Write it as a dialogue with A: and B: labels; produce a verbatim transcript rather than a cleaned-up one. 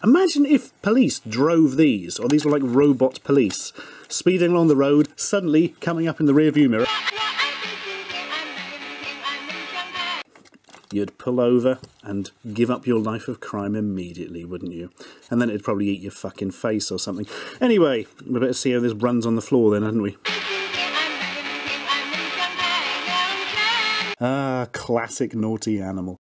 A: Imagine if police drove these, or these were like robot police, speeding along the road, suddenly coming up in the rearview mirror. You'd pull over and give up your life of crime immediately, wouldn't you? And then it'd probably eat your fucking face or something. Anyway, we better see how this runs on the floor then, hadn't we? Ah, classic naughty animal.